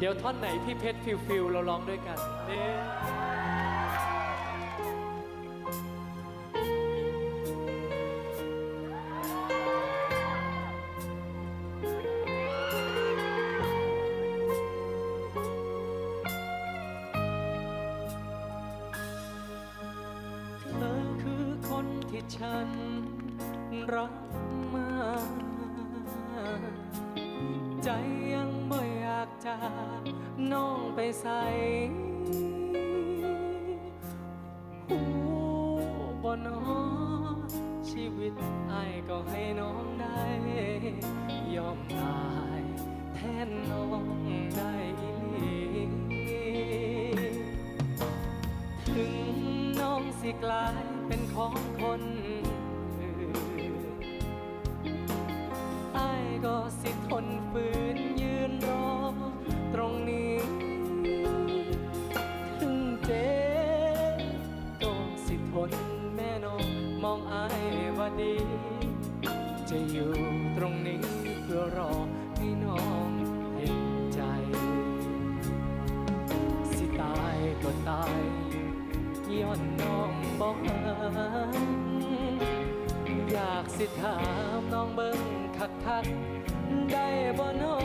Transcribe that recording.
ดี๋ยวท่อนไหนพี่เพชรฟิลเราร้องด้วยกันนี่ที่ฉันรักมาใจยังไม่อยากจากน้องไปใส่หูบ่นอชีวิตอ้ายก็ให้น้องได้ยอมตายแทนน้องได้อีหลีถึงน้องสิกลายเป็นของคนอื่นอ้ายก็สิทนฝืนยืนรอตรงนี้ถึงเจ็บก็สิทนแม่น้องมองอ้ายว่าดีจะอยู่ตรงนี้เพื่อรอให้น้องเห็นใจสิตายก็ตายย้อนน้องบอกอยากสิถามน้องเบิ่งคักๆได้บ่น้อ